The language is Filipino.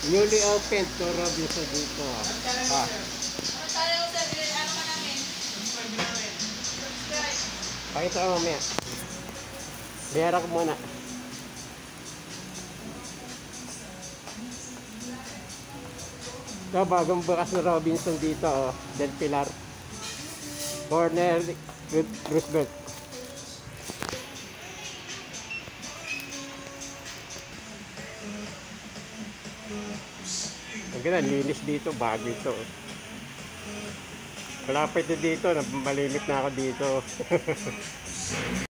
Newly opened to Robinson dito. Ah, pakita ko mamaya. Biyara ko muna. Ito, bagong bukas na Robinson dito. Oh. Del Pilar. Corner Roosevelt. Ang ganda, linis dito. Bago ito. Malapit na dito. Malimit na ako dito.